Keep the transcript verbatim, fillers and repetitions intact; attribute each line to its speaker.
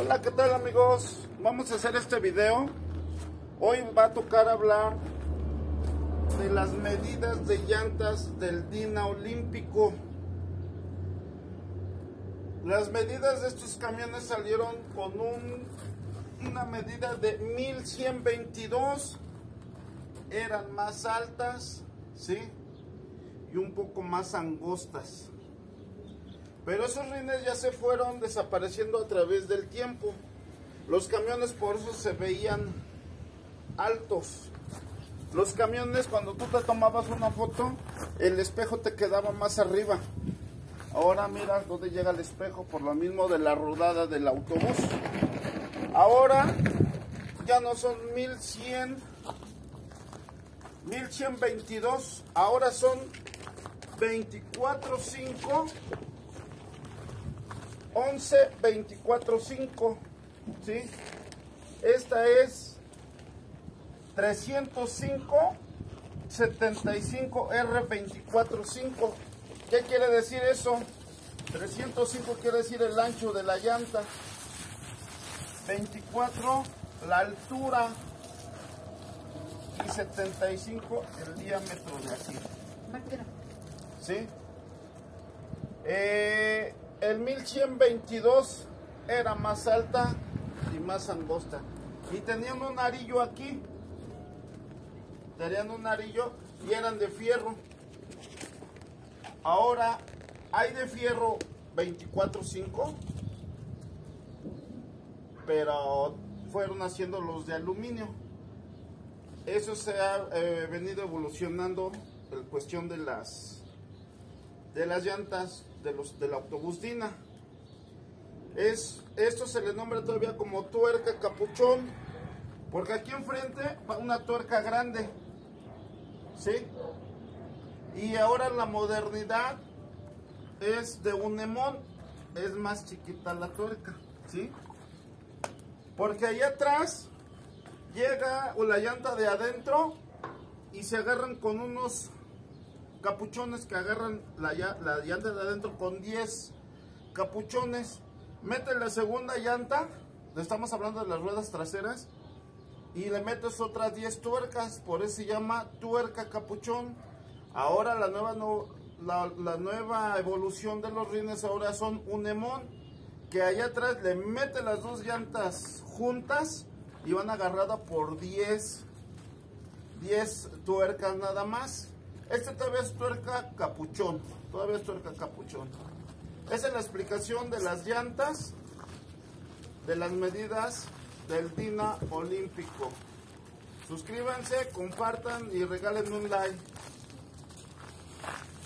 Speaker 1: Hola, ¿qué tal amigos? Vamos a hacer este video. Hoy va a tocar hablar de las medidas de llantas del Dina Olímpico. Las medidas de estos camiones salieron con un, una medida de mil ciento veintidós. Eran más altas, ¿sí? Y un poco más angostas. Pero esos rines ya se fueron desapareciendo a través del tiempo. Los camiones por eso se veían altos. Los camiones, cuando tú te tomabas una foto, el espejo te quedaba más arriba. Ahora mira dónde llega el espejo, por lo mismo de la rodada del autobús. Ahora ya no son mil cien, mil ciento veintidós, ahora son veinticuatro cinco, once veinticuatro cinco, ¿sí? Esta es trescientos cinco setenta y cinco R veinticuatro cinco. ¿Qué quiere decir eso? trescientos cinco quiere decir el ancho de la llanta, veinticuatro la altura y setenta y cinco el diámetro de aquí. ¿Sí? Eh, el mil ciento veintidós era más alta y más angosta. Y tenían un arillo aquí. Tenían un arillo y eran de fierro. Ahora hay de fierro veinticuatro cinco, pero fueron haciendo los de aluminio. Eso se ha eh, venido evolucionando en cuestión de las de las llantas de los del autobús Dina. Es, esto se le nombra todavía como tuerca capuchón, porque aquí enfrente va una tuerca grande, ¿sí? Y ahora la modernidad es de un hemón, es más chiquita la tuerca, ¿sí? Porque allá atrás llega la llanta de adentro y se agarran con unos capuchones que agarran la, la llanta de adentro con diez capuchones. Mete la segunda llanta, estamos hablando de las ruedas traseras, y le metes otras diez tuercas, por eso se llama tuerca capuchón. Ahora la nueva, no, la, la nueva evolución de los rines ahora son un hemón, que allá atrás le mete las dos llantas juntas y van agarradas por diez tuercas nada más. Este todavía es tuerca capuchón, todavía es tuerca capuchón. Esa es la explicación de las llantas, de las medidas del Dina Olímpico. Suscríbanse, compartan y regalen un like.